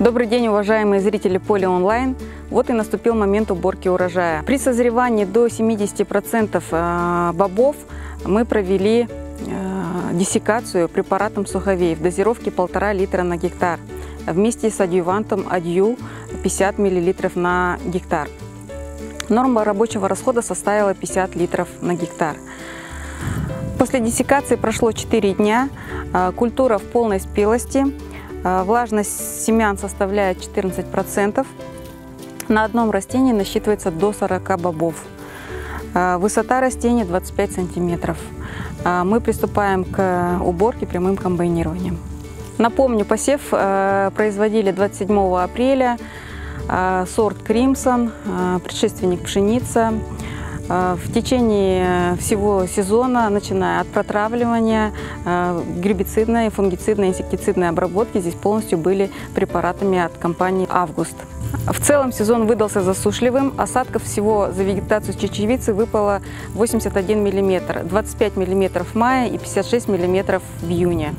Добрый день, уважаемые зрители Поле Онлайн. Вот и наступил момент уборки урожая. При созревании до 70% бобов мы провели диссекацию препаратом Суховей в дозировке 1,5 литра на гектар вместе с адъювантом Адью 50 мл на гектар. Норма рабочего расхода составила 50 литров на гектар. После диссекации прошло 4 дня, культура в полной спелости, влажность семян составляет 14%, на одном растении насчитывается до 40 бобов, высота растения 25 сантиметров. Мы приступаем к уборке прямым комбайнированием. Напомню, посев производили 27 апреля, сорт Кримсон, предшественник пшеница. В течение всего сезона, начиная от протравливания, гербицидной, фунгицидной, инсектицидной обработки, здесь полностью были препаратами от компании «Август». В целом сезон выдался засушливым, осадков всего за вегетацию чечевицы выпало 81 мм, 25 мм в мае и 56 мм в июне.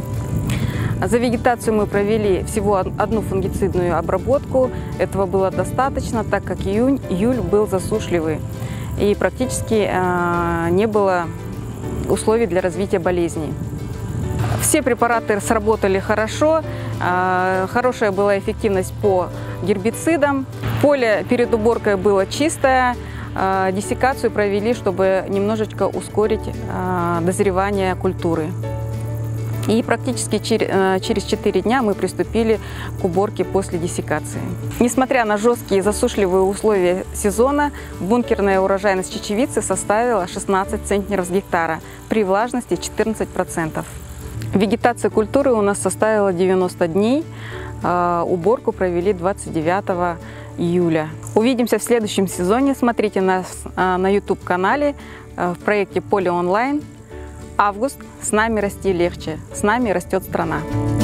За вегетацию мы провели всего одну фунгицидную обработку, этого было достаточно, так как июль был засушливый и практически не было условий для развития болезней. Все препараты сработали хорошо, хорошая была эффективность по гербицидам. Поле перед уборкой было чистое, диссекацию провели, чтобы немножечко ускорить дозревание культуры. И практически через 4 дня мы приступили к уборке после диссекации. Несмотря на жесткие засушливые условия сезона, бункерная урожайность чечевицы составила 16 центнеров с гектара при влажности 14%. Вегетация культуры у нас составила 90 дней, уборку провели 29 июля. Увидимся в следующем сезоне. Смотрите нас на YouTube-канале в проекте Поле Онлайн. Август. С нами расти легче. С нами растет страна.